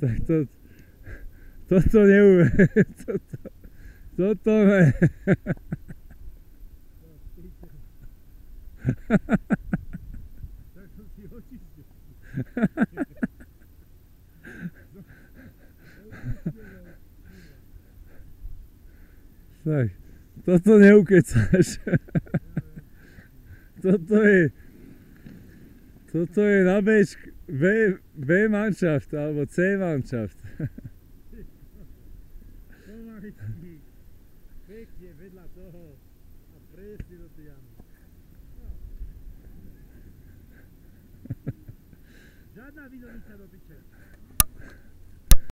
Tak toto neuver. Toto ne. Tak som si očistil. Tak, toto neukecáš. Toto je na B manšaft alebo C manšaft. Pomaličky. Pekne vedľa toho a presne do tej jamy. Žiadna vidovica do piče.